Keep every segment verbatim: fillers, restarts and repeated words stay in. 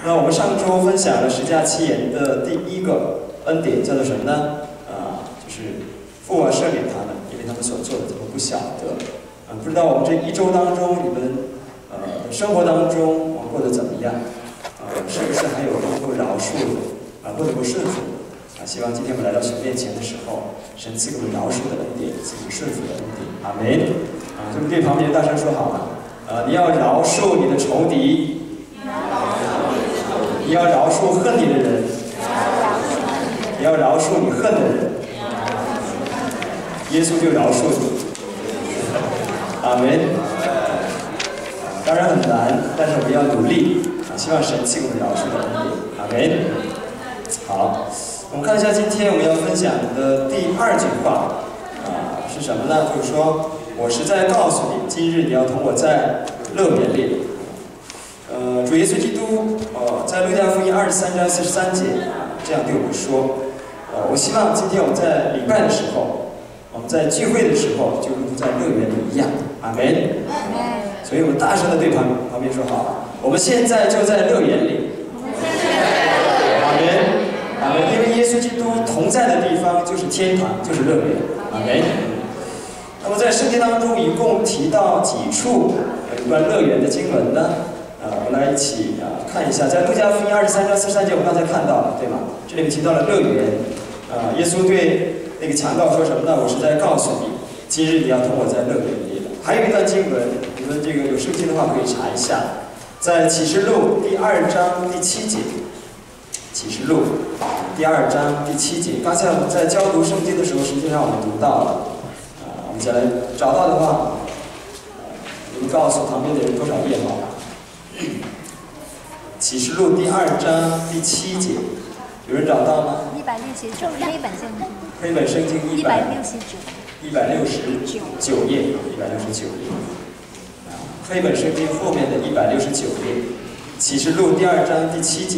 那我们上周分享了十架七言的第一个恩典，叫做什么呢？啊，就是父啊赦免他们，因为他们所做的他们不晓得。啊，不知道我们这一周当中，你们呃生活当中啊过得怎么样？啊，是不是还有能够饶恕的啊，不能够顺服的？啊，希望今天我们来到神面前的时候，神赐给我们饶恕的恩典，赐给我们顺服的恩典。阿门。啊，对不对？旁边大声说好了。啊，你要饶恕你的仇敌。 你要饶恕恨你的人，你要饶恕你恨的人，耶稣就饶恕你。阿门。当然很难，但是我们要努力啊！希望神赐给我们饶恕的恩典。阿门。好，我们看一下今天我们要分享的第二句话啊是什么呢？就是说，我实在告诉你，今日你要同我在乐园里。 呃，主耶稣基督，呃，在路加福音二十三章四十三节啊，这样对我们说，呃，我希望今天我们在礼拜的时候，我们在聚会的时候，就如同在乐园里一样，阿门。所以我们大声的对旁旁边说好，我们现在就在乐园里，阿门，阿门。因为耶稣基督同在的地方就是天堂，就是乐园，阿门。那么在圣经当中一共提到几处有关乐园的经文呢？ 啊，我们来一起啊看一下，在路加福音二十三章四十三节，我们刚才看到了，对吗？这里面提到了乐园，啊，耶稣对那个强盗说什么呢？我是在告诉你，今日你要同我在乐园里。还有一段经文，你们这个有圣经的话可以查一下，在启示录第二章第七节，启示录第二章第七节。刚才我们在教读圣经的时候，实际上我们读到了，啊，我们再来找到的话，你们告诉旁边的人多少页好？ 启示录第二章第七节，有人找到吗？ 一百六十九，黑本圣经。 黑本圣经一百六十九，一百六十九页，一百六十九页。啊，黑本圣经后面的一百六十九页，启示录第二章第七节，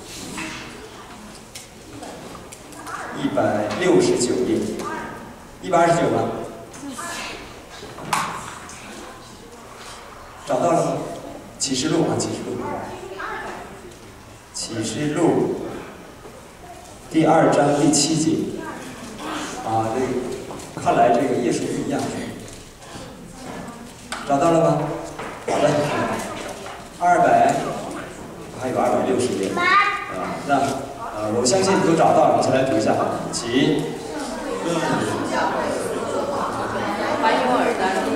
一百六十九页，一百二十九吗？找到了吗？启示录啊，启示录。 启示录第二章第七节，啊，这个看来这个页数不一样，找到了吗？好的，二百，还有二百六十页，啊，那呃，我相信你都找到了，我们先来读一下，起，嗯， 还有耳的。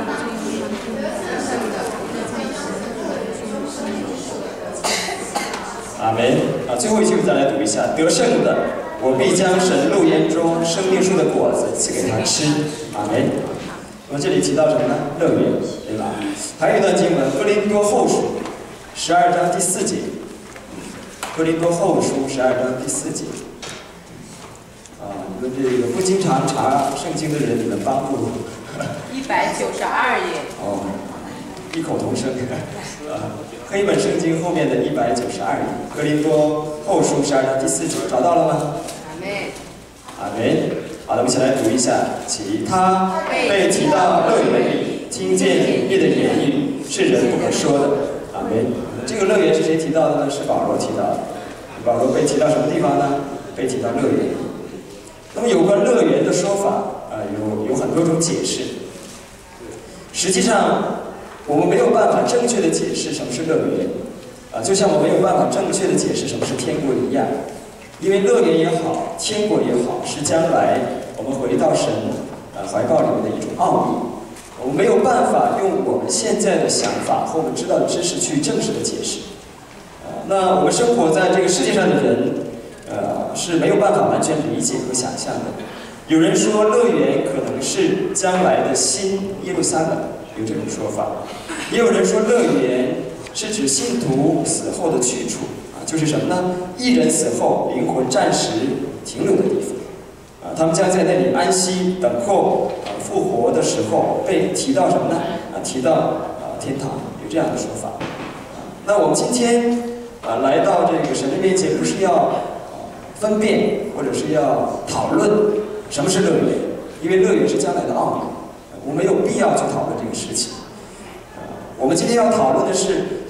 阿门啊！最后一句再来读一下：得胜的，我必将神路焉中生命树的果子赐给他吃。阿门。那么这里提到什么呢？乐园，对吧？还有一段经文，《哥林多后书》十二章第四节，《哥林多后书》十二章第四节。啊，你们这个不经常查圣经的人，你们帮助一百九十二页。 哦，异口同声啊。 黑本圣经后面的一百九十二页，哥林多后书十二章第四节，找到了吗？ 阿门。 阿门。好的，我们一起来读一下。其他被提到乐园里，听见隐秘的言语，是人不可说的。阿门。这个乐园是谁提到的呢？是保罗提到的。保罗被提到什么地方呢？被提到乐园里。那么有关乐园的说法啊、呃，有有很多种解释。实际上。 我们没有办法正确的解释什么是乐园，啊，就像我没有办法正确的解释什么是天国一样，因为乐园也好，天国也好，是将来我们回到神啊怀抱里面的一种奥秘，我们没有办法用我们现在的想法和我们知道的知识去正式的解释，啊，那我们生活在这个世界上的人，呃，是没有办法完全理解和想象的。有人说乐园可能是将来的新耶路撒冷。 有这种说法，也有人说乐园是指信徒死后的去处啊，就是什么呢？一人死后，灵魂暂时停留的地方啊，他们将在那里安息，等候啊复活的时候被提到什么呢？啊，提到啊天堂，有这样的说法。啊，那我们今天啊来到这个神的面前，不是要啊分辨或者是要讨论什么是乐园，因为乐园是将来的奥秘。 我没有必要去讨论这个事情。呃，我们今天要讨论的是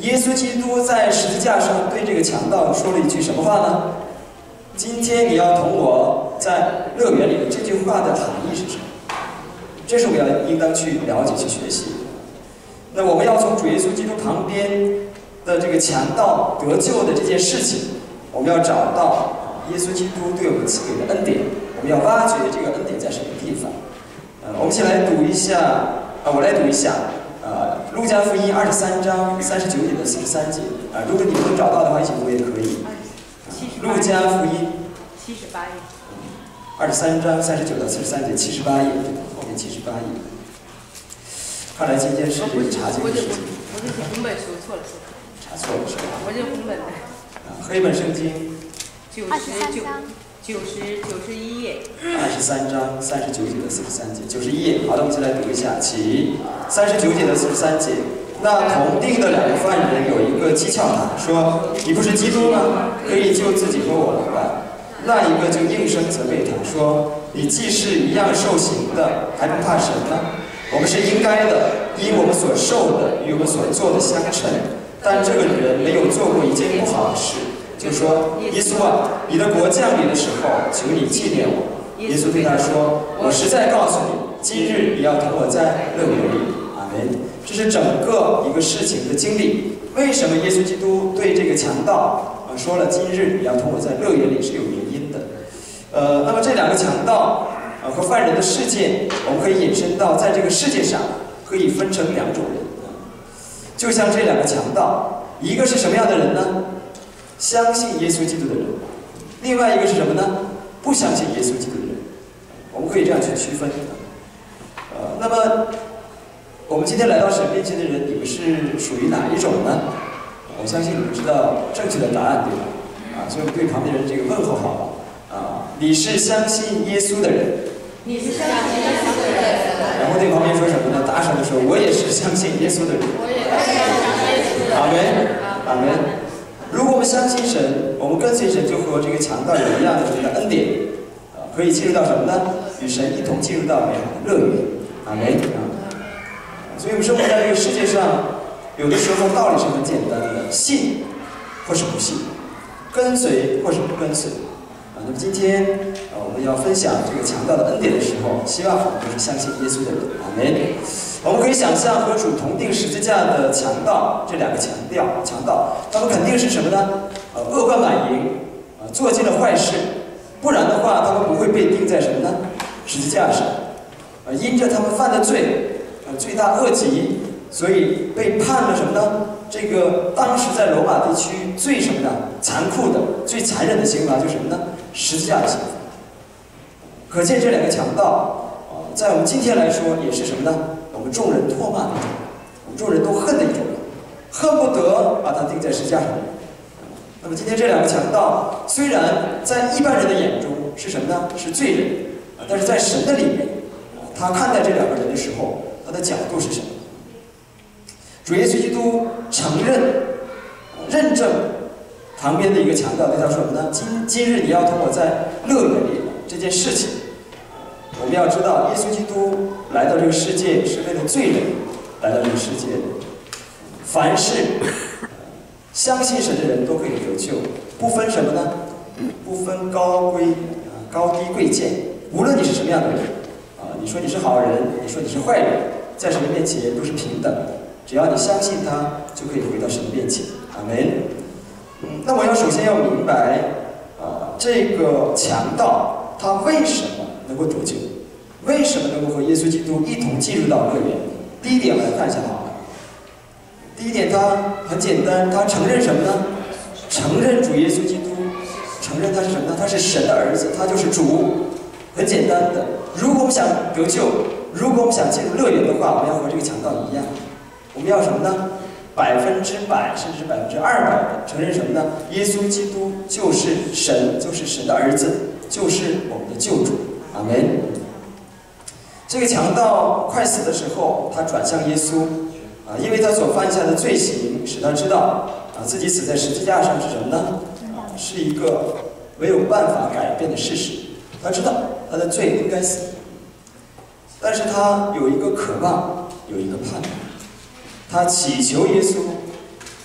耶稣基督在十字架上对这个强盗说了一句什么话呢？今天你要同我在乐园里，这句话的含义是什么？这是我们要应当去了解、去学习。那我们要从主耶稣基督旁边的这个强盗得救的这件事情，我们要找到耶稣基督对我们赐给的恩典，我们要挖掘这个恩典在什么地方。呃，我们先来读一下，啊，我来读一下，呃，路加福音二十三章三十九节的四十三节，啊，如果你们能找到的话，一起读也可以。路加福音七十八页， 二十三章三十九到四十三节，七十八页，后面七十八页。看来今天是这个查经的时间。 我这是红本说错了，说查错了是吧？ 我这红本的。 啊，黑本圣经。 九十九。九十九十一页， 二十三章三十九节的四十三节，九十一页。好的，我们先来读一下，起三十九节的四十三节。那同定的两个犯人有一个讥诮他，说：“你不是基督吗？可以救自己和我们吧。”那一个就应声责备他说：“你既是一样受刑的，还不怕神吗？我们是应该的，因我们所受的与我们所做的相称。但这个人没有做过一件不好的事。”就说耶稣啊，你的国降临的时候，求你纪念我。耶稣对他说：“我实在告诉你，今日你要同我在乐园里。”阿门。这是整个一个事情的经历。为什么耶稣基督对这个强盗啊说了今日你要同我在乐园里是有原因的？呃，那么这两个强盗啊和犯人的事件，我们可以引申到在这个世界上可以分成两种人。就像这两个强盗，一个是什么样的人呢？相信耶稣基督的人，另外一个是什么呢？不相信耶稣基督的人，我们可以这样去区分。呃，那么我们今天来到神面前的人，你们是属于哪一种呢？我相信你们知道正确的答案，对吧？啊，所以对旁边人这个问候好吧。啊，你是相信耶稣的人。 你是相信耶稣的人。 然后对旁边说什么呢？大声的说：“我也是相信耶稣的人。” 我也是相信耶稣的人。 阿门，阿门。如果我们相信神，我们跟随神，就和这个强盗有一样的这个恩典，啊，可以进入到什么呢？与神一同进入到美好的乐园。阿门啊！所以我们生活在这个世界上，有的时候道理是很简单的，信或是不信，跟随或是不跟随。啊，那么今天啊，我们要分享这个强盗的恩典的时候，希望我们都是相信耶稣的人。阿门。我们可以想象和主同定十字架的强盗，这两个强调强盗，他们肯定是什么呢？呃，恶贯满盈，啊、呃，做尽了坏事，不然的话，他们不会被钉在什么呢？十字架上。呃，因着他们犯的罪，呃，罪大恶极，所以被判了什么呢？这个当时在罗马地区最什么呢？残酷的、最残忍的刑罚就是什么呢？十字架的刑罚。可见这两个强盗，啊、呃，在我们今天来说也是什么呢？我们众人唾骂的一种，我们众人都恨的一种人，恨不得把他钉在十字架上。那么今天这两个强盗，虽然在一般人的眼中是什么呢？是罪人啊，但是在神的里面，他看待这两个人的时候，他的角度是什么？主耶稣基督承认、认证旁边的一个强盗对他说什么呢？今今日你要同我在乐园里这件事情。我们要知道，耶稣基督来到这个世界是为了罪人来到这个世界的。凡是相信神的人都可以得救，不分什么呢？不分高贵啊、高低贵贱，无论你是什么样的人啊，你说你是好人，你说你是坏人，在神的面前都是平等的。只要你相信他，就可以回到神的面前。阿门。嗯，那我要首先要明白啊，这个强盗他为什么能够得救？为什么能够和耶稣基督一同进入到乐园？第一点，我们来看一下好了。第一点，他很简单，他承认什么呢？承认主耶稣基督，承认他是什么呢？他是神的儿子，他就是主。很简单的，如果我们想得救，如果我们想进入乐园的话，我们要和这个强盗一样，我们要什么呢？百分之百，甚至百分之二百的承认什么呢？耶稣基督就是神，就是神的儿子，就是我们的救主。阿门。这个强盗快死的时候，他转向耶稣，啊，因为他所犯下的罪行，使他知道，啊，自己死在十字架上是什么呢？啊，是一个没有办法改变的事实。他知道他的罪应该死，但是他有一个渴望，有一个盼望，他祈求耶稣，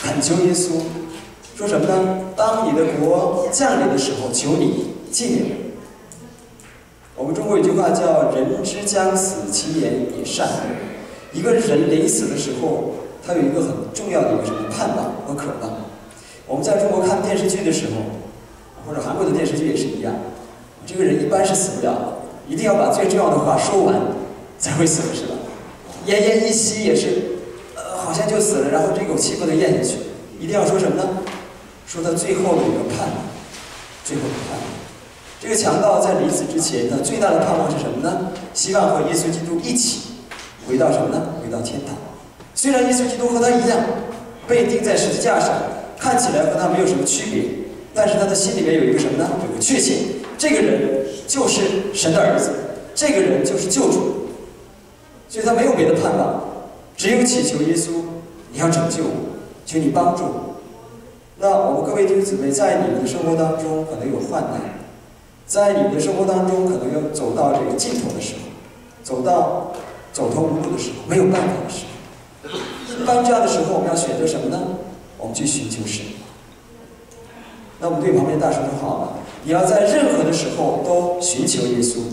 恳求耶稣，说什么呢？当你的国降临的时候，求你纪念我。我们中国有句话叫“人之将死，其言也善”。一个人临死的时候，他有一个很重要的一个什么盼望和渴望。我们在中国看电视剧的时候，或者韩国的电视剧也是一样，这个人一般是死不了的，一定要把最重要的话说完才会死，是吧？奄奄一息也是，呃，好像就死了，然后这口气不能咽下去，一定要说什么呢？说他最后的一个盼望，最后的盼望。这个强盗在临死之前，他最大的盼望是什么呢？希望和耶稣基督一起回到什么呢？回到天堂。虽然耶稣基督和他一样被钉在十字架上，看起来和他没有什么区别，但是他的心里面有一个什么呢？有个确信，这个人就是神的儿子，这个人就是救主。所以他没有别的盼望，只有祈求耶稣，你要拯救我，求你帮助我。那我们各位弟兄姊妹，在你们的生活当中可能有患难，在你们的生活当中可能要走到这个尽头的时候，走到走投无路的时候，没有办法的时候，一般这样的时候，我们要选择什么呢？我们去寻求神。那我们对旁边的大声说好了，你要在任何的时候都寻求耶稣。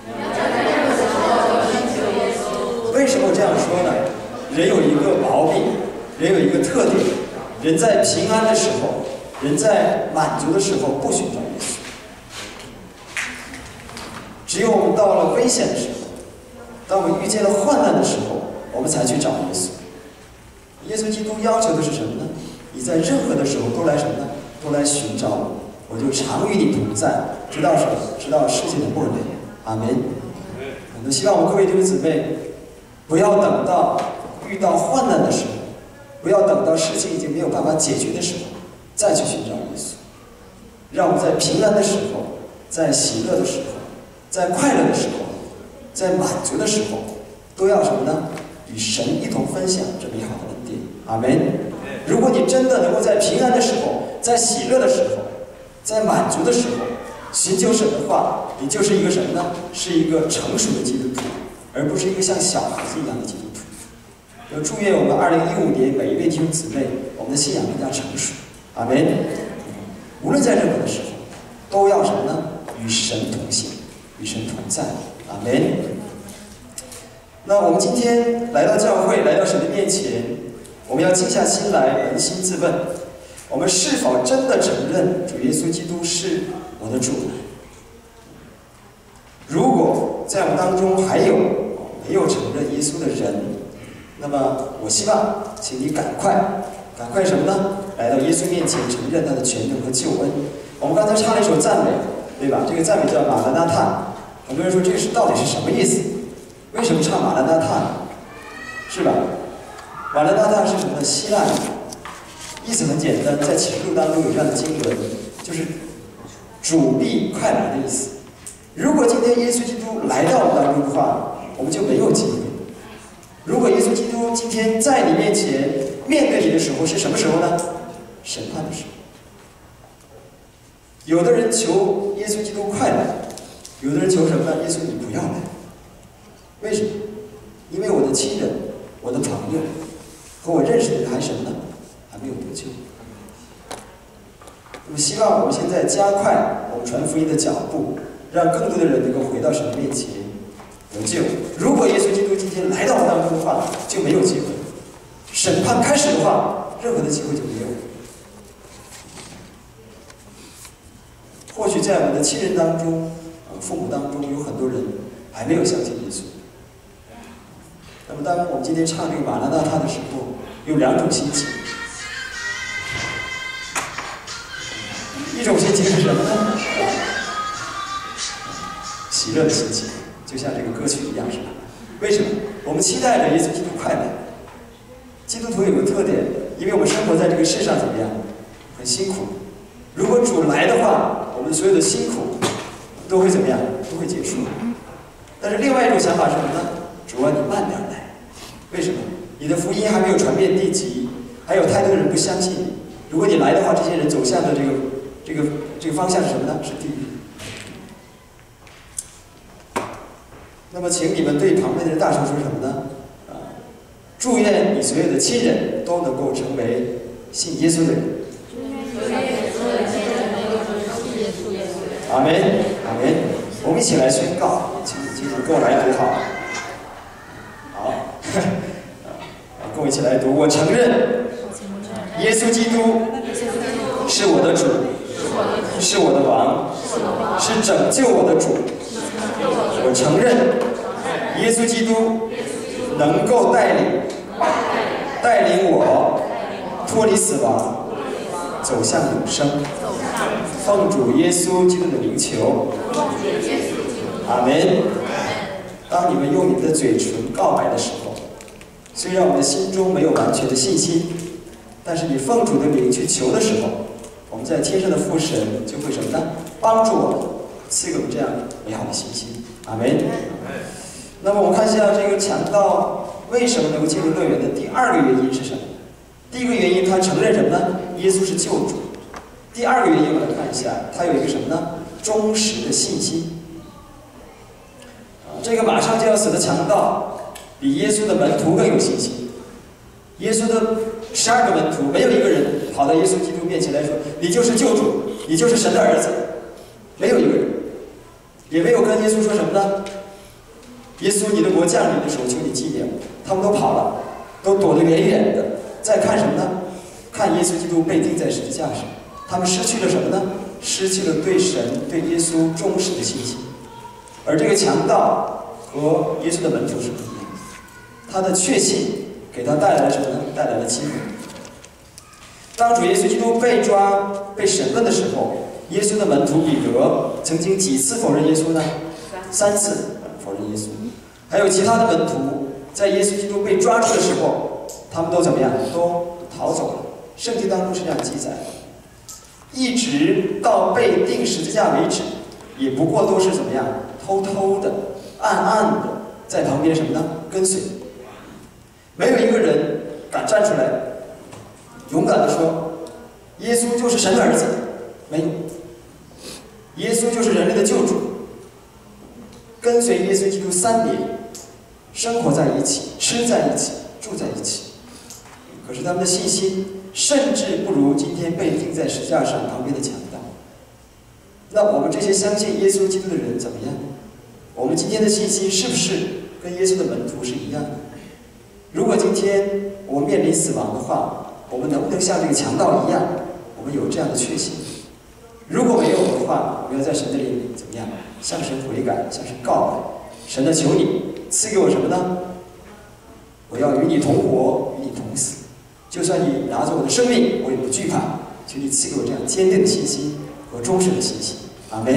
为什么我这样说呢？人有一个毛病，人有一个特点，人在平安的时候，人在满足的时候不寻找耶稣。只有我们到了危险的时候，当我们遇见了患难的时候，我们才去找耶稣。耶稣基督要求的是什么呢？你在任何的时候都来什么呢？都来寻找我，我就常与你同在，直到什么？直到世界的末尾。阿门。我们希望我们各位弟兄姊妹，不要等到遇到患难的时候，不要等到事情已经没有办法解决的时候，再去寻找耶稣。让我们在平安的时候，在喜乐的时候，在快乐的时候，在满足的时候，都要什么呢？与神一同分享这美好的恩典。阿门。如果你真的能够在平安的时候，在喜乐的时候，在满足的时候寻求神的话，你就是一个什么呢？是一个成熟的基督徒，而不是一个像小孩子一样的基督徒。就祝愿我们二零一五年每一位弟兄姊妹，我们的信仰更加成熟。阿门。无论在任何的时候，都要什么呢？与神同行，与神同在。阿门。那我们今天来到教会，来到神的面前，我们要静下心来，扪心自问：我们是否真的承认主耶稣基督是我的主呢？如果在我们当中还有没有承认耶稣的人，那么我希望请你赶快赶快什么呢？来到耶稣面前，承认他的全能和救恩。我们刚才唱了一首赞美，对吧？这个赞美叫马拉纳塔。很多人说这个是到底是什么意思？为什么唱马拉纳塔？是吧？马拉纳塔是什么呢？希腊语，意思很简单，在启示录当中有这样的经文，就是主必快来的意思。如果今天耶稣基督来到我们当中的话，我们就没有机会。如果耶稣基督今天在你面前面对你的时候，是什么时候呢？审判的时候。有的人求耶稣基督快来，有的人求什么呢？耶稣你不要来。为什么？因为我的亲人、我的朋友和我认识的人还什么呢？还没有得救。那么希望我们现在加快我们传福音的脚步，让更多的人能够回到神的面前得救。如果耶稣基督今天来到我们当中的话，就没有机会。审判开始的话，任何的机会就没有。或许在我们的亲人当中、父母当中，有很多人还没有相信耶稣。那么，当我们今天唱这个马拉纳塔的时候，有两种心情。一种心情是什么呢？喜乐的心情，就像这个歌曲一样，是吧？为什么？我们期待着耶稣基督快来。基督徒有个特点，因为我们生活在这个世上怎么样？很辛苦。如果主来的话，我们所有的辛苦都会怎么样？都会结束。但是另外一种想法是什么呢？主啊，你慢点来。为什么？你的福音还没有传遍地极，还有太多的人不相信你。如果你来的话，这些人走向的这个这个这个方向是什么呢？是地狱。那么，请你们对旁边的大声说什么呢？啊，祝愿你所有的亲人都能够成为信耶稣的人。阿门，阿门。我们一起来宣告，请请你跟我来读好。好，跟我一起来读。我承认，耶稣基督是我的主，是我的王，是拯救我的主。我承认，耶稣基督能够带领带领我脱离死亡，走向永生。奉主耶稣基督的名求，阿门。当你们用你们的嘴唇告白的时候，虽然我们的心中没有完全的信心，但是你奉主的名去求的时候，我们在天上的父神就会什么呢？帮助我们，赐给我们这样美好的信心。阿门。那么我们看一下这个强盗为什么能够进入乐园的第二个原因是什么？第一个原因，他承认什么呢？耶稣是救主。第二个原因，我们来看一下，他有一个什么呢？忠实的信心。啊，这个马上就要死的强盗，比耶稣的门徒更有信心。耶稣的十二个门徒，没有一个人跑到耶稣基督面前来说：“你就是救主，你就是神的儿子。”没有一个人，也没有跟耶稣说什么呢？耶稣，你的国降临的时候，求你纪念我。他们都跑了，都躲得远远的，在看什么呢？看耶稣基督被钉在十字架上。他们失去了什么呢？失去了对神、对耶稣忠实的信心。而这个强盗和耶稣的门徒是不一样的，他的确信给他带来了什么呢？带来了机会。当主耶稣基督被抓、被审问的时候，耶稣的门徒彼得曾经几次否认耶稣呢？三次否认耶稣。还有其他的门徒，在耶稣基督被抓住的时候，他们都怎么样？都逃走了。圣经当中是这样记载的。一直到被钉十字架为止，也不过都是怎么样？偷偷的、暗暗的在旁边什么呢？跟随。没有一个人敢站出来，勇敢的说：“耶稣就是神的儿子。”没有。耶稣就是人类的救主。跟随耶稣基督三年，生活在一起，吃在一起，住在一起。可是他们的信心甚至不如今天被钉在十字架上旁边的强盗。那我们这些相信耶稣基督的人怎么样？我们今天的信心是不是跟耶稣的门徒是一样的？如果今天我们面临死亡的话，我们能不能像这个强盗一样，我们有这样的确信？如果没有的话，我们要在神的灵里怎么样？向神悔改，向神告白。神的求你赐给我什么呢？我要与你同活，与你同死。就算你拿走我的生命，我也不惧怕。求你赐给我这样坚定的信心和忠实的信心。阿门。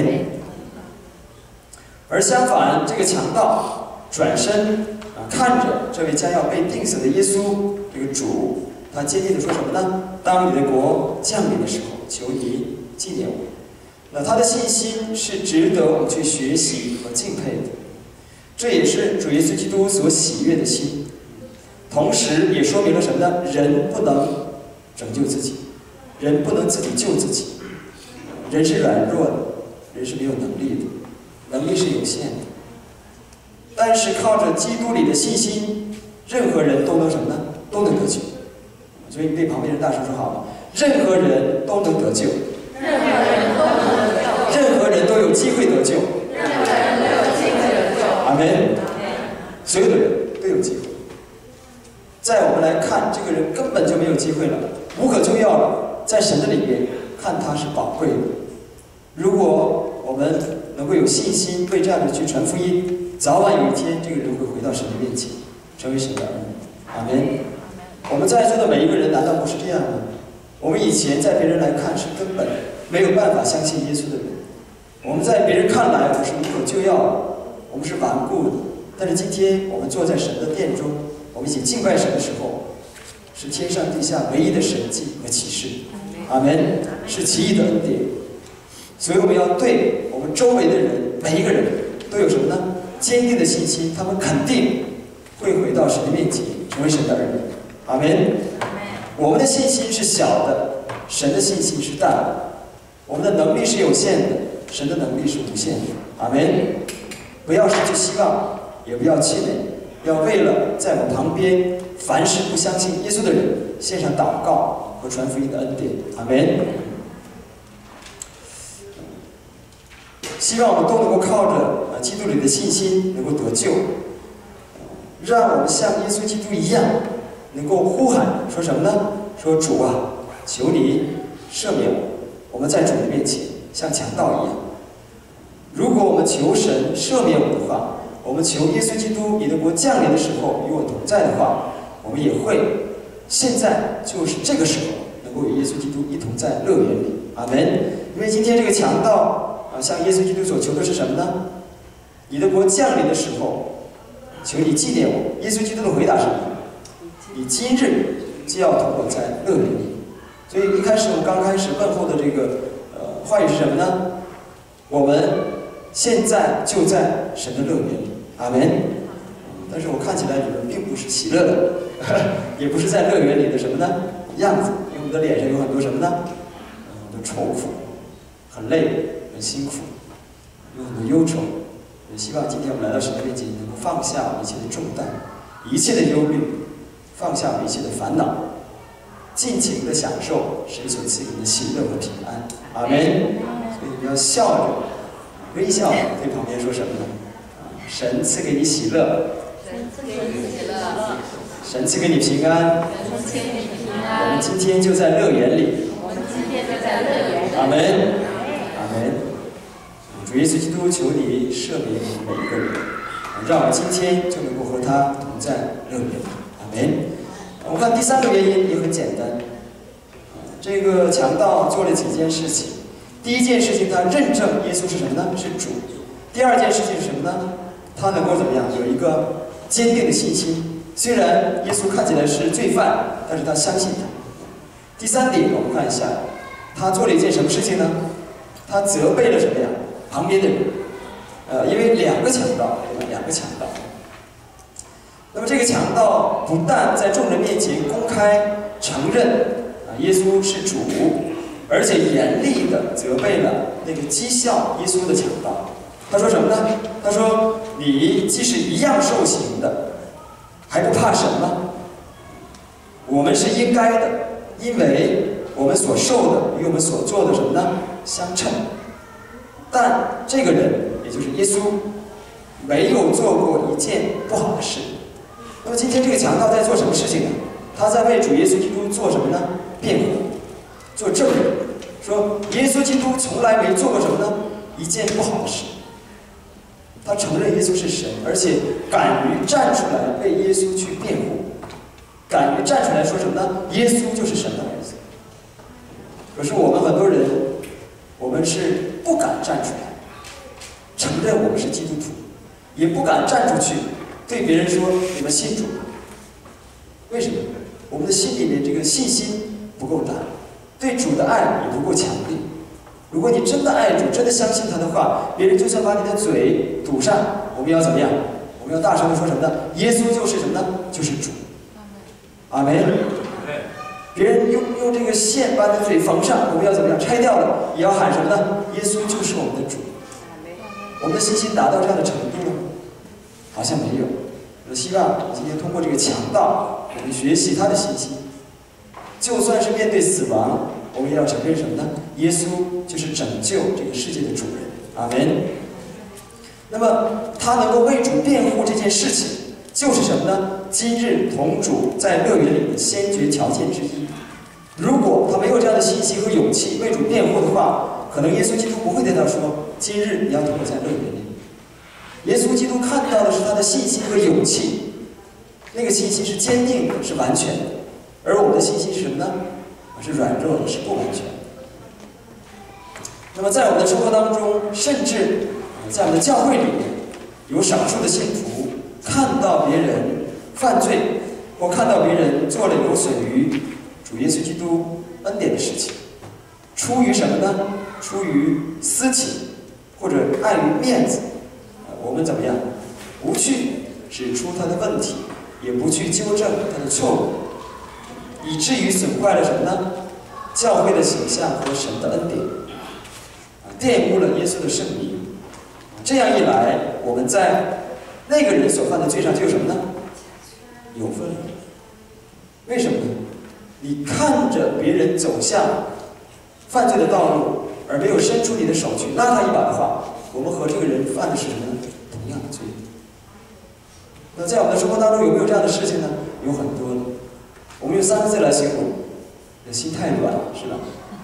而相反，这个强盗转身啊，看着这位将要被钉死的耶稣这个主，他坚定地说什么呢？当你的国降临的时候，求你纪念我。那他的信心是值得我们去学习和敬佩的，这也是主耶稣基督所喜悦的心。同时也说明了什么呢？人不能拯救自己，人不能自己救自己，人是软弱的，人是没有能力的，能力是有限的。但是靠着基督里的信心，任何人都能什么呢？都能得救。所以你对旁边人大声说好吗？任何人都能得救， 任何人都能得救， 任何人都有机会得救， 任何人都有机会得救。 阿门。所有的人都有机会。在我们来看，这个人根本就没有机会了，无可救药了。在神的里面看他是宝贵的。如果我们能够有信心为这样的去传福音，早晚有一天这个人会回到神的面前，成为神的儿女。阿门。我们在座的每一个人难道不是这样吗？我们以前在别人来看是根本没有办法相信耶稣的人，我们在别人看来我们是无可救药的，我们是顽固的。但是今天我们坐在神的殿中，我们一起敬拜神的时候，是天上地下唯一的神迹和启示。阿门。是奇异的恩典。所以我们要对我们周围的人，每一个人都有什么呢？坚定的信心，他们肯定会回到神的面前，成为神的儿女。阿门。我们的信心是小的，神的信心是大的。我们的能力是有限的，神的能力是无限的。阿门。不要失去希望，也不要气馁，要为了在我旁边凡是不相信耶稣的人献上祷告， 和传福音的恩典。阿门。希望我们都能够靠着啊基督里的信心能够得救，让我们像耶稣基督一样，能够呼喊说什么呢？说主啊，求你赦免我。我们在主的面前像强盗一样。如果我们求神赦免我的话，我们求耶稣基督你的国降临的时候与我同在的话，我们也会现在就是这个时候能够与耶稣基督一同在乐园里。阿门。因为今天这个强盗啊，向耶稣基督所求的是什么呢？你的国降临的时候，求你纪念我。耶稣基督的回答是什么？你今日就要同我在乐园里。所以一开始我们刚开始问候的这个呃话语是什么呢？我们现在就在神的乐园里。阿门。但是我看起来你们并不是喜乐的，也不是在乐园里的什么呢样子，因为我们的脸上有很多什么呢？很多愁苦，很累，很辛苦，有很多忧愁。也希望今天我们来到神的面前，能够放下我们一切的重担，一切的忧虑，放下我们一切的烦恼，尽情的享受神所赐给你的喜乐和平安。阿门。所以你要笑着微笑对旁边说什么呢？神赐给你喜乐， 神赐给你喜乐， 神赐给你平安， 神赐给你平我安。 们今天就在乐园里。 我们今天就在乐园里。 阿门，阿门。主耶稣基督，求你赦免我们每一个人，让我们今天就能够和他同在乐园里。阿门。我们看第三个原因也很简单，这个强盗做了几件事情。第一件事情，他认证耶稣是什么呢？是主。第二件事情是什么呢？他能够怎么样？有一个坚定的信心。虽然耶稣看起来是罪犯，但是他相信他。第三点，我们看一下，他做了一件什么事情呢？他责备了什么呀？旁边的人。呃，因为两个强盗，对吧？两个强盗。那么这个强盗不但在众人面前公开承认啊耶稣是主，而且严厉地责备了那个讥笑耶稣的强盗。他说什么呢？他说：“你既是一样受刑的，还不怕神吗？我们是应该的，因为我们所受的与我们所做的什么呢？相称。但这个人，也就是耶稣，没有做过一件不好的事。那么今天这个强盗在做什么事情呢？他在为主耶稣基督做什么呢？辩护，做证人，说耶稣基督从来没做过什么呢？一件不好的事。他承认耶稣是神，而且敢于站出来为耶稣去辩护，敢于站出来说什么呢？耶稣就是神的儿子。可是我们很多人，我们是不敢站出来，承认我们是基督徒，也不敢站出去对别人说你们信主。为什么？我们的心里面这个信心不够大，对主的爱也不够强烈。如果你真的爱主，真的相信他的话，别人就算把你的嘴堵上，我们要怎么样？我们要大声的说什么呢？耶稣就是什么呢？就是主。阿门。别人用用这个线把你的嘴缝上，我们要怎么样？拆掉了，也要喊什么呢？耶稣就是我们的主。我们的信心达到这样的程度了吗？好像没有。我希望今天通过这个强盗，我们学习他的信心。就算是面对死亡，我们也要承认什么呢？耶稣就是拯救这个世界的主人。阿门。那么他能够为主辩护这件事情，就是什么呢？今日同主在乐园里的先决条件之一。如果他没有这样的信心和勇气为主辩护的话，可能耶稣基督不会对他说：“今日你要同我在乐园里。”耶稣基督看到的是他的信心和勇气，那个信心是坚定的，是完全的。而我们的信心是什么呢？是软弱的，是不完全的。那么在我们的生活当中，甚至在我们的教会里面，有少数的信徒看到别人犯罪，或看到别人做了有损于主耶稣基督恩典的事情，出于什么呢？出于私情，或者碍于面子，我们怎么样？不去指出他的问题，也不去纠正他的错误，以至于损坏了什么呢？教会的形象和神的恩典，玷污了耶稣的圣名。这样一来，我们在那个人所犯的罪上就有什么呢？有份了。为什么呢？ 你看着别人走向犯罪的道路，而没有伸出你的手去拉他一把的话，我们和这个人犯的是什么呢？同样的罪。那在我们的生活当中有没有这样的事情呢？有很多的。我们用三个字来形容：你的心太软，是吧？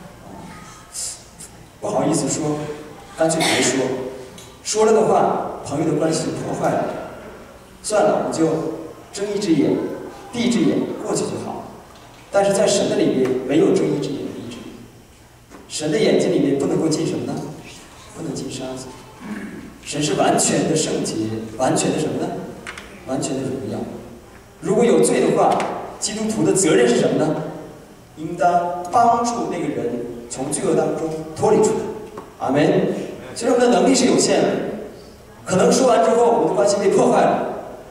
不好意思说，干脆别说。说了的话，朋友的关系就破坏了。算了，我们就睁一只眼闭一只眼过去就好。但是在神的里面没有睁一只眼闭一只眼。神的眼睛里面不能够进什么呢？不能进沙子。神是完全的圣洁，完全的什么呢？完全的荣耀。如果有罪的话，基督徒的责任是什么呢？应当帮助那个人从罪恶当中脱离出来。阿们。其实我们的能力是有限的，可能说完之后我们的关系被破坏了。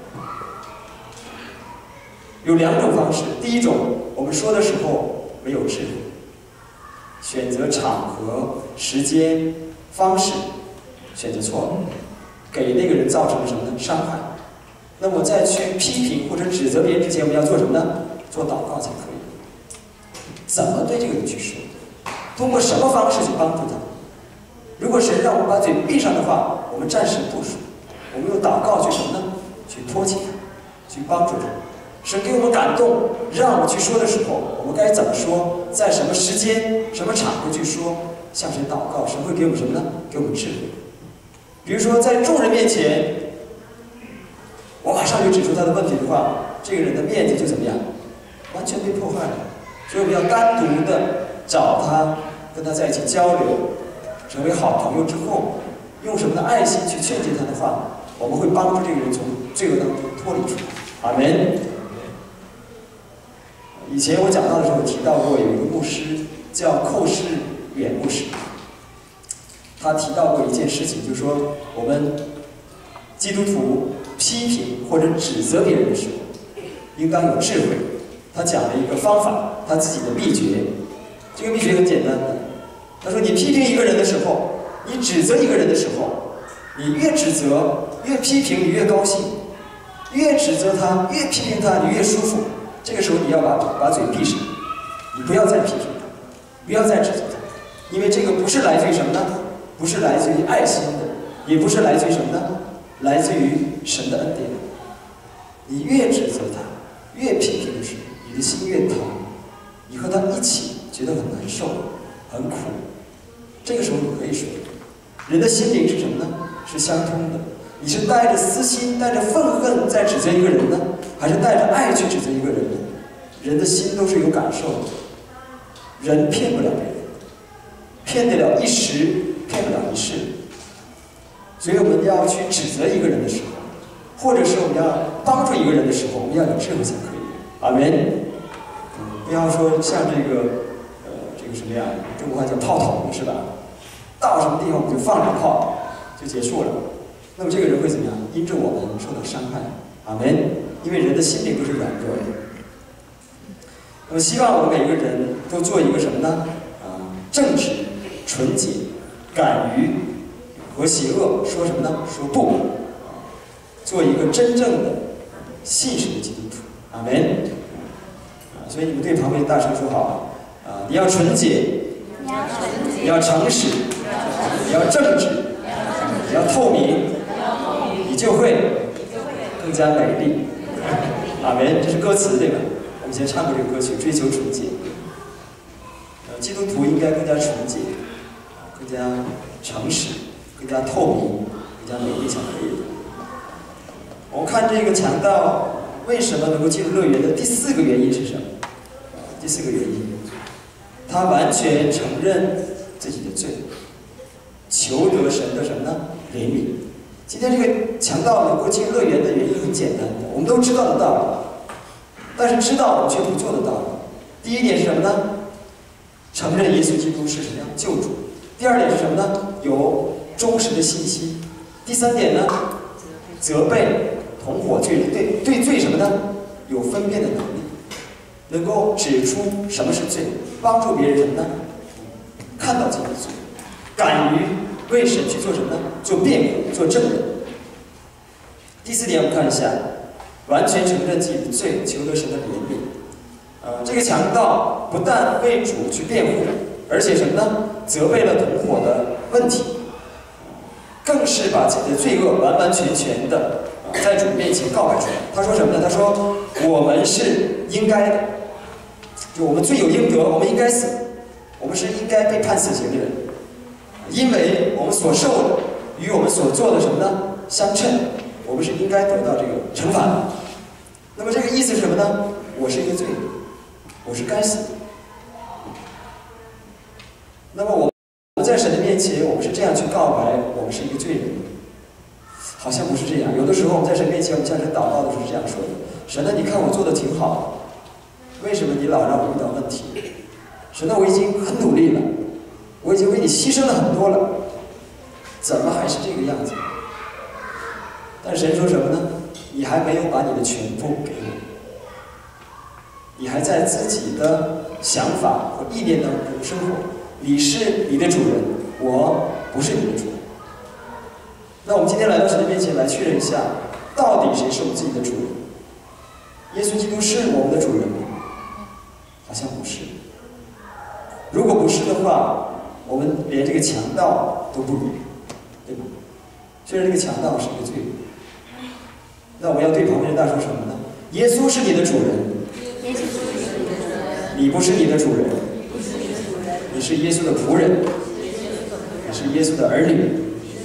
有两种方式，第一种，我们说的时候没有智慧，选择场合、时间、方式选择错了，给那个人造成了什么呢？伤害。那么在去批评或者指责别人之前，我们要做什么呢？做祷告才可以。怎么对这个人去说？通过什么方式去帮助他？如果神让我们把嘴闭上的话，我们暂时不说，我们用祷告去什么呢？去托起他，去帮助他。神给我们感动，让我们去说的时候，我们该怎么说？在什么时间、什么场合去说？向神祷告，神会给我们什么呢？给我们智慧。比如说，在众人面前，我马上就指出他的问题的话，这个人的面子就怎么样？完全被破坏了。所以我们要单独的找他，跟他在一起交流。成为好朋友之后，用什么的爱心去劝诫他的话，我们会帮助这个人从罪恶当中脱离出来。阿门。以前我讲到的时候提到过，有一个牧师叫寇世远牧师，他提到过一件事情，就是说我们基督徒批评或者指责别人的时候，应当有智慧。他讲了一个方法，他自己的秘诀。这个秘诀很简单的。他说：“你批评一个人的时候，你指责一个人的时候，你越指责，越批评，你越高兴；越指责他，越批评他，你越舒服。这个时候你要把把嘴闭上，你不要再批评他，不要再指责他，因为这个不是来自于什么呢？不是来自于爱心的，也不是来自于什么呢？来自于神的恩典。你越指责他，越批评的时候，你的心越疼，你和他一起觉得很难受，很苦。”这个时候你可以说，人的心灵是什么呢？是相通的。你是带着私心、带着愤恨在指责一个人呢，还是带着爱去指责一个人呢？人的心都是有感受的，人骗不了别人，骗得了一时，骗不了一世。所以我们要去指责一个人的时候，或者是我们要帮助一个人的时候，我们要有智慧才可以。阿门。嗯，不要说像这个。什么样？中国话叫炮筒，是吧？到什么地方我们就放两炮，就结束了。那么这个人会怎么样？因着我们受到伤害。阿门。因为人的心灵都是软弱的。那么希望我们每一个人都做一个什么呢？啊，正直、纯洁、敢于和邪恶说什么呢？说不。做一个真正的信神的基督徒。阿门。啊，所以你们对旁边大声说好。啊！你要纯洁，你要诚实，你要正直，你要透明，你就会更加美丽。阿门。这是歌词对吧？我们以前唱过这个歌曲《追求纯洁》。呃，基督徒应该更加纯洁，更加诚实，更加透明，更加美丽才可以。我们看这个强盗为什么能够进入乐园的第四个原因是什么？第四个原因。他完全承认自己的罪，求得神的什么呢？怜悯。今天这个强盗能够进乐园的原因很简单的，我们都知道得到，但是知道我们却不做得到。第一点是什么呢？承认耶稣基督是什么样救主。第二点是什么呢？有忠实的信心。第三点呢？责备同伙罪人，对对罪什么呢？有分辨的能力，能够指出什么是罪。帮助别人什么呢？看到自己的罪，敢于为神去做什么呢？做辩护，做证人。第四点，我们看一下，完全承认自己的罪，求得神的怜悯。 呃，这个强盗不但为主去辩护，而且什么呢？责备了同伙的问题，更是把自己的罪恶完完全全的在主面前告白出来。他说什么呢？他说我们是应该的，就我们罪有应得，我们应该死，我们是应该被判死刑的人，因为我们所受的与我们所做的什么呢相称，我们是应该得到这个惩罚的。那么这个意思是什么呢？我是一个罪人，我是该死的。那么我们在神的面前，我们是这样去告白，我们是一个罪人，好像不是这样。有的时候我们在神面前，我们向神祷告的时候是这样说的：神呢，你看我做的挺好的，为什么你老让我遇到问题？神呢，我已经很努力了，我已经为你牺牲了很多了，怎么还是这个样子？但神说什么呢？你还没有把你的全部给我，你还在自己的想法和意念当中生活。你是你的主人，我不是你的主人。那我们今天来到神的面前来确认一下，到底谁是我们自己的主人？耶稣基督是我们的主人吗？好像不是。如果不是的话，我们连这个强盗都不如，对吧？虽然这个强盗是一个罪人，那我们要对旁边人大说什么呢？耶稣是你的主人，你不是你的主人，你是耶稣的仆人，你是耶稣的儿女。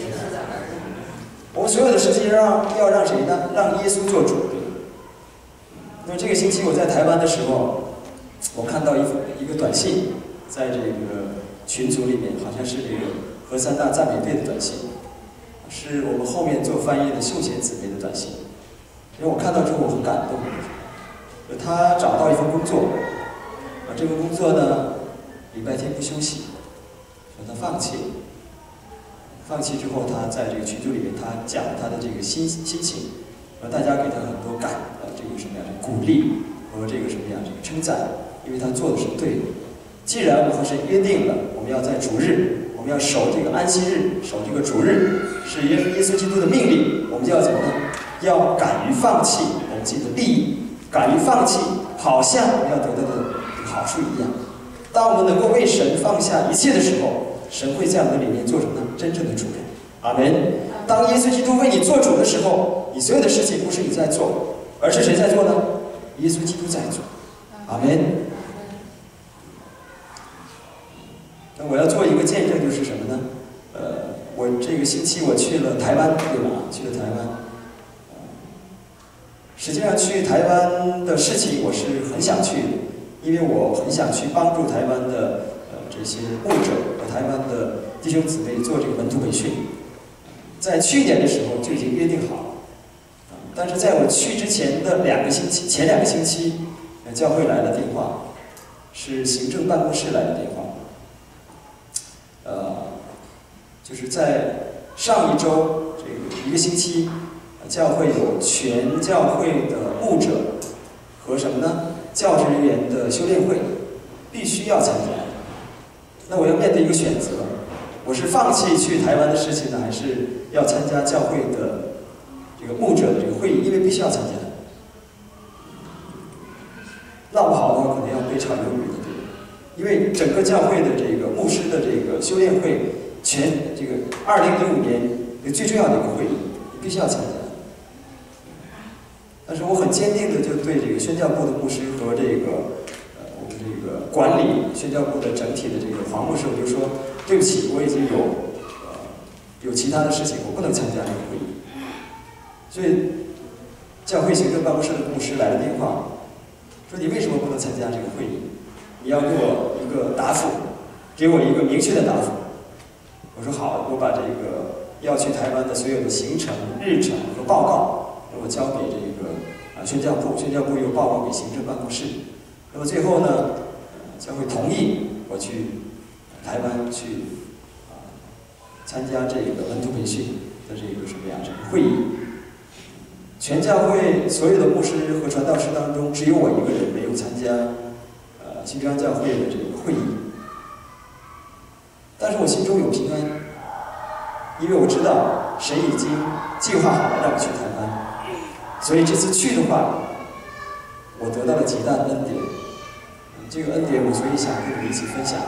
我们所有的事情让要让谁呢？让耶稣做主。那么这个星期我在台湾的时候，我看到一一个短信，在这个群组里面，好像是这个和三大赞美队的短信，是我们后面做翻译的秀贤姊妹的短信。因为我看到之后我很感动，他找到一份工作，啊，这个工作呢，礼拜天不休息，说他放弃了。放弃之后，他在这个群组里面，他讲他的这个心心情，而大家给他很多感呃这个什么样的鼓励和这个什么样这个称赞，因为他做的是对的。既然我们和神约定了，我们要在主日，我们要守这个安息日，守这个主日，是耶耶稣基督的命令，我们就要怎么呢？要敢于放弃我们自己的利益，敢于放弃，好像我们要得到的好处一样。当我们能够为神放下一切的时候，神会在我们的里面做什么呢？真正的主人。阿门。当耶稣基督为你做主的时候，你所有的事情不是你在做，而是谁在做呢？耶稣基督在做。阿门。那我要做一个见证，就是什么呢？呃，我这个星期我去了台湾，对吧？去了台湾。实际上去台湾的事情我是很想去的，因为我很想去帮助台湾的呃这些牧者和台湾的弟兄姊妹做这个门徒培训。在去年的时候就已经约定好了，但是在我去之前的两个星期，前两个星期，教会来了电话，是行政办公室来的电话，呃，就是在上一周这个一个星期。教会有全教会的牧者和什么呢？教职人员的修炼会，必须要参加。那我要面对一个选择，我是放弃去台湾的事情呢，还是要参加教会的这个牧者的这个会议？因为必须要参加，闹不好的话可能要被炒鱿鱼的，对吧？因为整个教会的这个牧师的这个修炼会，全这个二零零五年最重要的一个会议，你必须要参加。但是我很坚定的就对这个宣教部的牧师和这个呃我们这个管理宣教部的整体的这个黄牧师，我就说对不起，我已经有呃有其他的事情，我不能参加这个会议。所以教会行政办公室的牧师来了电话，说你为什么不能参加这个会议？你要给我一个答复，给我一个明确的答复。我说好，我把这个要去台湾的所有的行程、日程和报告。我交给这个啊宣教部，宣教部又报告给行政办公室。那么最后呢，将会同意我去台湾去啊参加这个门徒培训的这个什么样这个会议。全教会所有的牧师和传道师当中，只有我一个人没有参加呃新疆教会的这个会议。但是我心中有平安，因为我知道神已经计划好了让我去台湾。所以这次去的话，我得到了极大的恩典， 这个恩典，我所以想跟你们一起分享。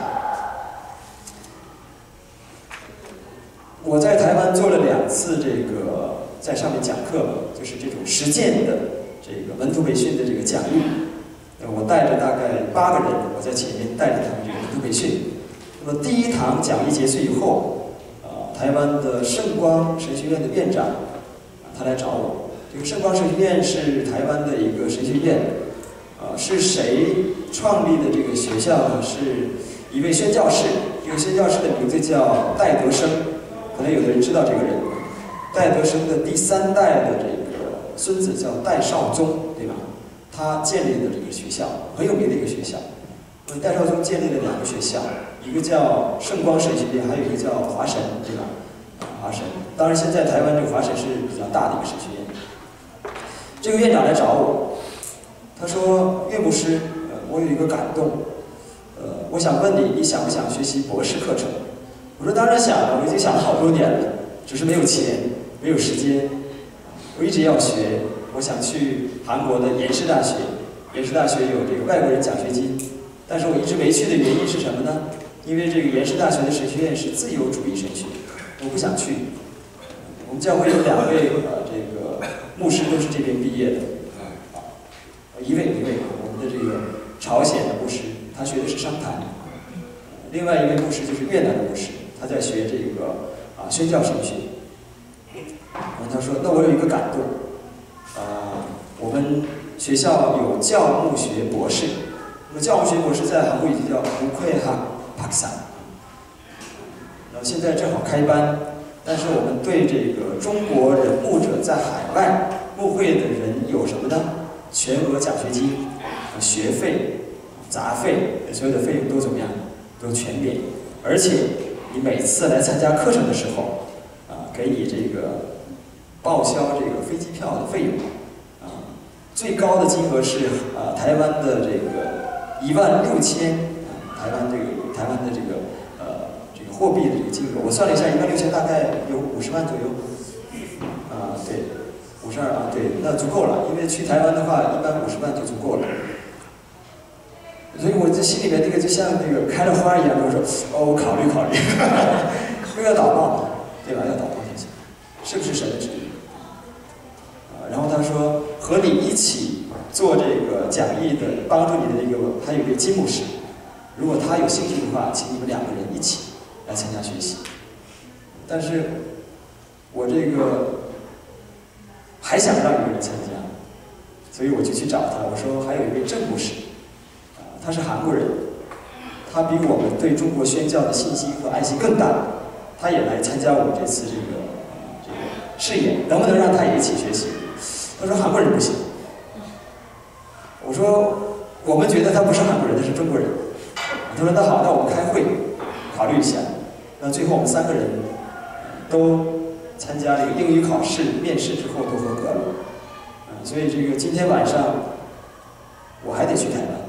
我在台湾做了两次这个在上面讲课，就是这种实践的这个门徒培训的这个讲义。呃，我带着大概八个人，我在前面带着他们这个门徒培训。那么第一堂讲义结束以后，呃，台湾的圣光神学院的院长，啊，他来找我。这个圣光神学院是台湾的一个神学院，呃，是谁创立的这个学校呢？是一位宣教士，这个宣教士的名字叫戴德生。可能有的人知道这个人，戴德生的第三代的这个孙子叫戴绍宗，对吧？他建立的这个学校很有名的一个学校。那么戴绍宗建立了两个学校，一个叫圣光神学院，还有一个叫华神，对吧？华神，当然现在台湾这个华神是比较大的一个神学院。这个院长来找我，他说：“岳牧师，呃，我有一个感动，呃，我想问你，你想不想学习博士课程？”我说当然想了，我已经想了好多年了，只是没有钱，没有时间。我一直要学，我想去韩国的延世大学，延世大学有这个外国人奖学金，但是我一直没去的原因是什么呢？因为这个延世大学的神学院是自由主义神学，我不想去。我们教会有两位呃这个牧师都是这边毕业的，啊，一位一位我们的这个朝鲜的牧师，他学的是商谈。另外一位牧师就是越南的牧师，他在学这个啊宣教神学。然后他说：“那我有一个感动，啊，我们学校有教牧学博士，那么教牧学博士在韩国语就叫胡奎哈帕克萨。然后现在正好开班，但是我们对这个中国人牧者在海外牧会的人有什么呢？全额奖学金、学费、杂费，所有的费用都怎么样？都全免，而且你每次来参加课程的时候，啊，给你这个报销这个飞机票的费用，啊，最高的金额是啊台湾的这个一万六千，啊，台湾这个台湾的这个呃这个货币的这个金额，我算了一下，一万六千大概有五十万左右，啊，对，五十二啊，对，那足够了，因为去台湾的话，一般五十万就足够了。所以我这心里面那个就像那个开了花一样，我说哦，我考虑考虑，因为要祷告嘛，对吧？要祷告才行，是不是神的旨意？啊，然后他说和你一起做这个讲义的，帮助你的那个还有一个金牧师，如果他有兴趣的话，请你们两个人一起来参加学习。但是我这个还想让一个人参加，所以我就去找他，我说还有一位郑牧师。他是韩国人，他比我们对中国宣教的信心和爱心更大，他也来参加我们这次这个这个试演，能不能让他也一起学习？他说韩国人不行。我说我们觉得他不是韩国人，他是中国人。他说那好，那我们开会考虑一下。那最后我们三个人都参加这个英语考试，面试之后都合格了。嗯，所以这个今天晚上我还得去台湾。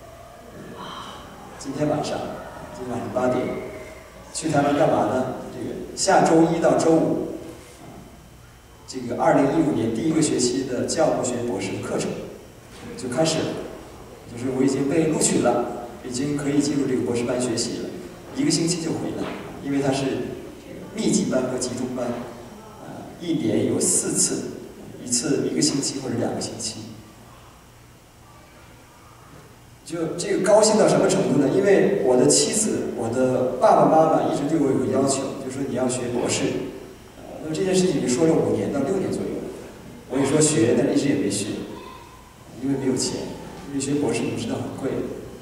今天晚上，今天晚上八点，去台湾干嘛呢？这个下周一到周五，这个二零一五年第一个学期的教牧学博士的课程就开始了，就是我已经被录取了，已经可以进入这个博士班学习了，一个星期就回来，因为它是密集班和集中班，啊，一年有四次，一次一个星期或者两个星期。就这个高兴到什么程度呢？因为我的妻子、我的爸爸妈妈一直对我有个要求，就说你要学博士。呃，那么这件事情已经说了五年到六年左右了。我也说学，但一直也没学，因为没有钱。因为学博士你们知道很贵。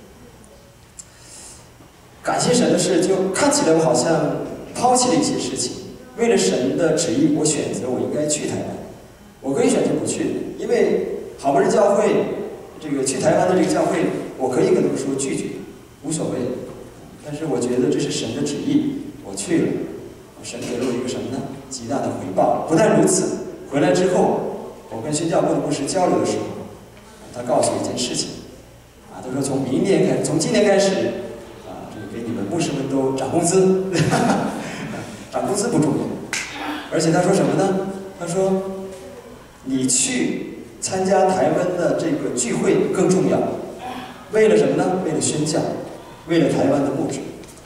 感谢神的是，就看起来我好像抛弃了一些事情，为了神的旨意，我选择我应该去台湾。我可以选择不去的，因为好不容易教会这个去台湾的这个教会。我可以跟他们说拒绝，无所谓。但是我觉得这是神的旨意，我去了，神给了我一个什么呢？极大的回报。不但如此，回来之后，我跟宣教部的牧师交流的时候，他告诉我一件事情，啊，他说从明年开始，从今年开始，啊，这个给你们牧师们都涨工资，涨工资不重要，而且他说什么呢？他说你去参加台湾的这个聚会更重要。 为了什么呢？为了宣教，为了台湾的牧者。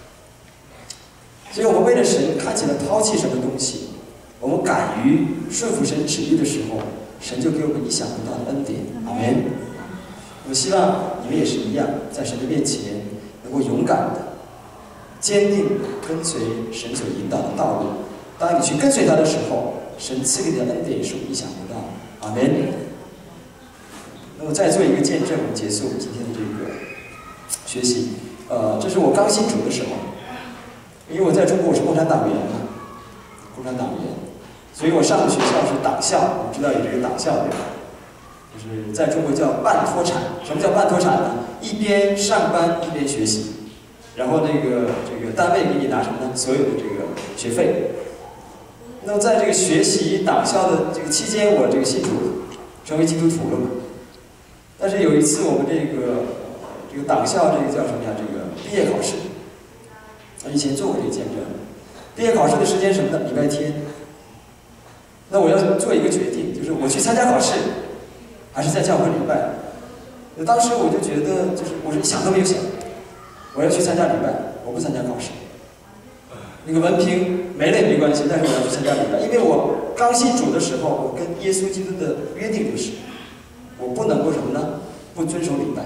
所以我们为了神看起来抛弃什么东西，我们敢于顺服神旨意的时候，神就给我们意想不到的恩典。阿们。我希望你们也是一样，在神的面前能够勇敢的、坚定的跟随神所引导的道路。当你去跟随他的时候，神赐给你的恩典是我们意想不到的。阿们。那么再做一个见证，我们结束今天的这个学习。呃，这是我刚信主的时候，因为我在中国我是共产党员嘛，共产党员，所以我上的学校是党校，我知道有这个党校对吧？就是在中国叫半脱产。什么叫半脱产呢？一边上班一边学习，然后那个这个单位给你拿什么呢？所有的这个学费。那么在这个学习党校的这个期间，我这个信主了，成为基督徒了嘛。但是有一次我们这个这个党校这个叫什么呀？这个毕业考试，我以前做过这个见证。毕业考试的时间什么呢？礼拜天。那我要做一个决定，就是我去参加考试，还是在教会礼拜。当时我就觉得，就是我是想都没有想，我要去参加礼拜，我不参加考试。那个文凭没了也没关系，但是我要去参加礼拜，因为我刚信主的时候，我跟耶稣基督的约定就是，我不能够什么呢？不遵守礼拜。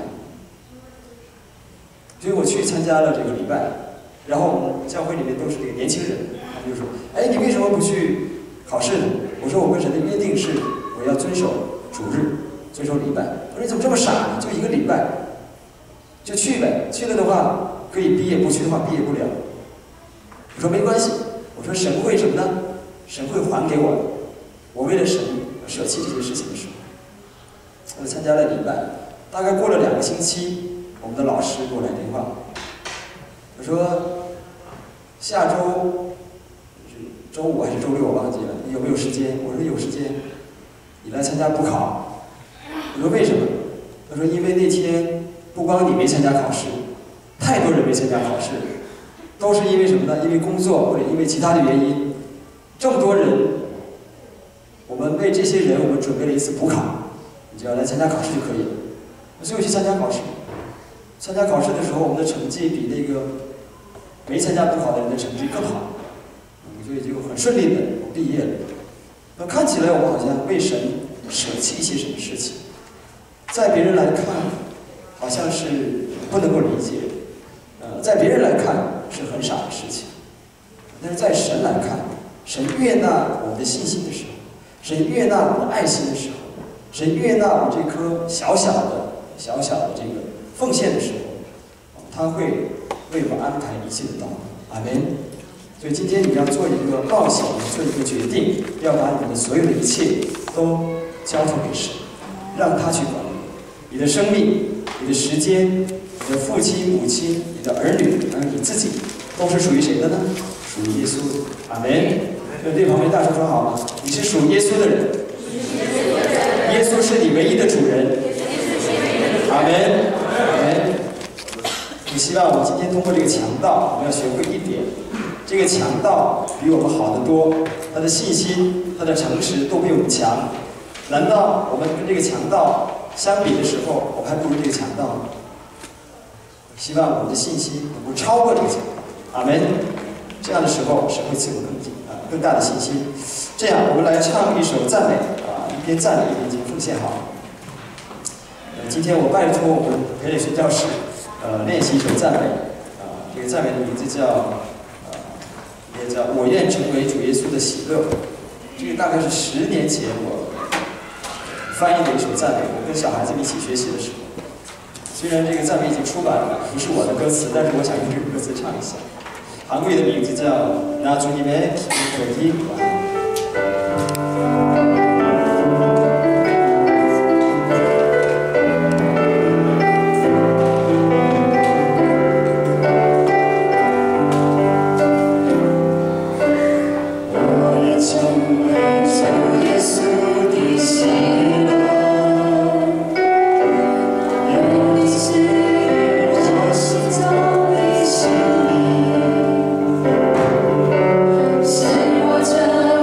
所以我去参加了这个礼拜，然后我们教会里面都是这个年轻人，他们就说：“哎，你为什么不去考试呢？”我说：“我跟神的约定是，我要遵守主日，遵守礼拜。”我说：“你怎么这么傻呢？就一个礼拜，就去呗。去了的话可以毕业，不去的话毕业不了。”我说：“没关系。”我说：“神会什么呢？神会还给我的。我为了神舍弃这些事情的时候，我参加了礼拜。大概过了两个星期，我们的老师给我来电话，我说下周周五还是周六我忘记了，你有没有时间？我说有时间，你来参加补考。我说为什么？他说因为那天不光你没参加考试，太多人没参加考试，都是因为什么呢？因为工作或者因为其他的原因，这么多人，我们为这些人我们准备了一次补考，你只要来参加考试就可以了。所以我去参加考试。参加考试的时候，我们的成绩比那个没参加补考的人的成绩更好，所以就很顺利的毕业了。那看起来我们好像为神舍弃一些什么事情，在别人来看好像是不能够理解，呃，在别人来看是很傻的事情，但是在神来看，神悦纳我们的信心的时候，神悦纳我们的爱心的时候，神悦纳我们这颗小小的小小的这个奉献的时候，他会为我们安排一切的道路。阿们。所以今天你要做一个冒险，做一个决定，要把你的所有的一切都交托给神，让他去管理你的生命、你的时间、你的父亲、母亲、你的儿女，还有你自己，都是属于谁的呢？属于耶稣的。阿们。对对旁边大声说好吗？你是属耶稣的人，耶稣是你唯一的主人。阿们。阿们。我希望我们今天通过这个强盗，我们要学会一点。这个强盗比我们好得多，他的信心、他的诚实都比我们强。难道我们跟这个强盗相比的时候，我们还不如这个强盗吗？希望我们的信心能够超过这个强盗。阿们。这样的时候，神会赐我们更啊更大的信心。这样，我们来唱一首赞美啊，一边赞美一边敬奉献好。呃，今天我拜托我们培磊宣教士呃练习一首赞美啊，这个赞美的名字叫。也叫我愿成为主耶稣的喜乐，这个大概是十年前我翻译的一首赞美，我跟小孩子们一起学习的时候。虽然这个赞美已经出版了，不是我的歌词，但是我想用这个歌词唱一下。韩国语的名字叫拿주님의 기쁨과 是我这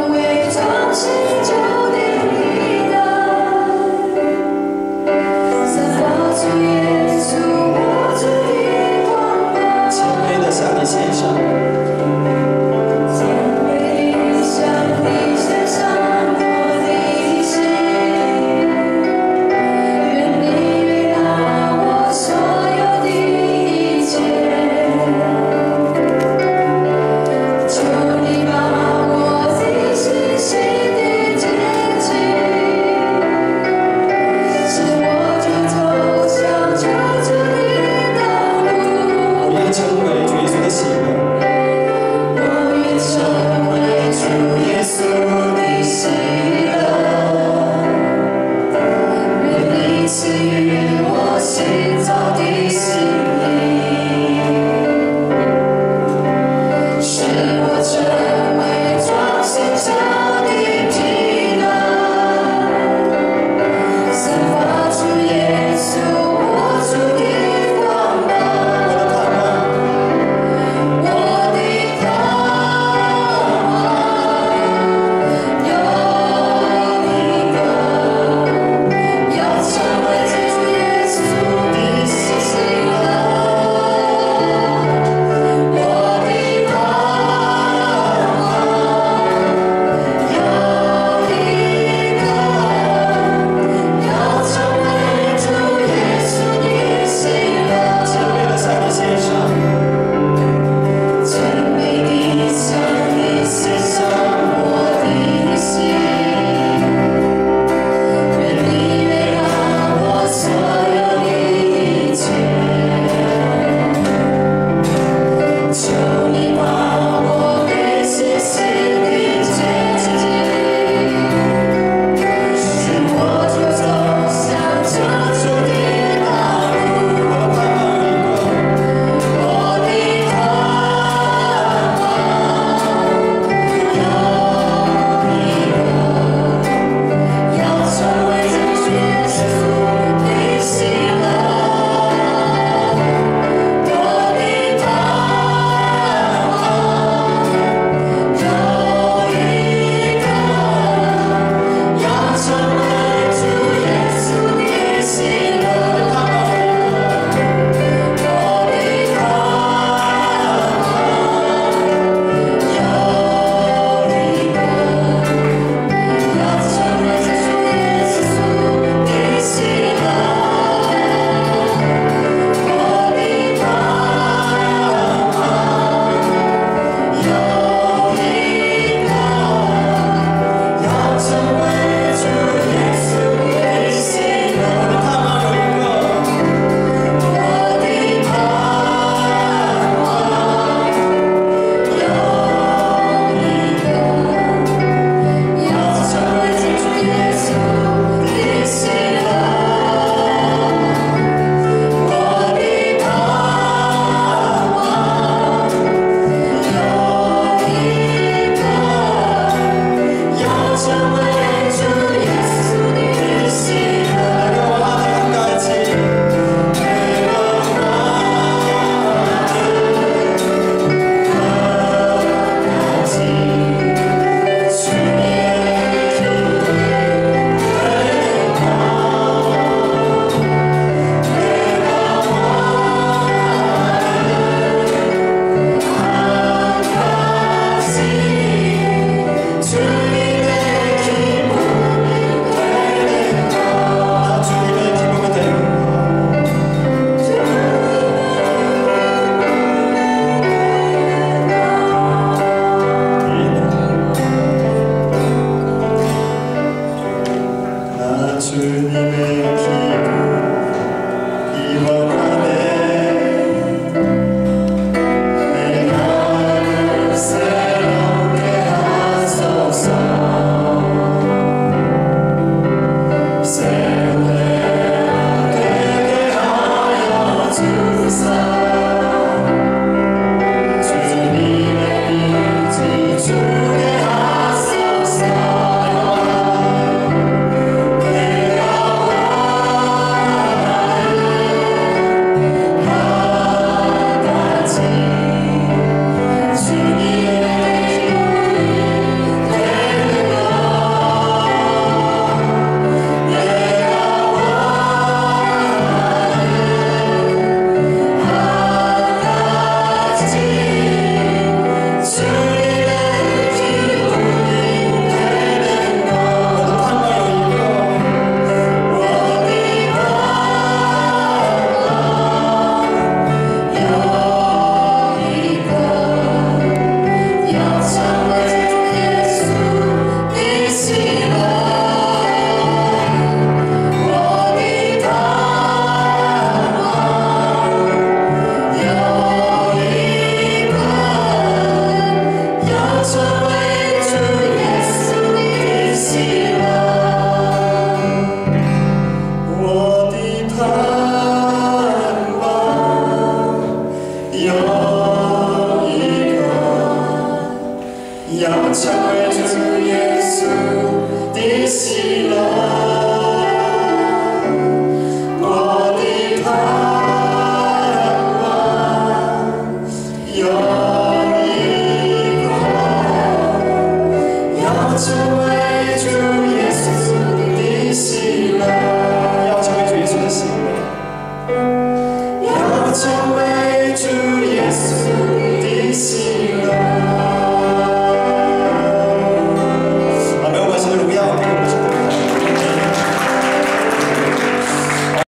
成为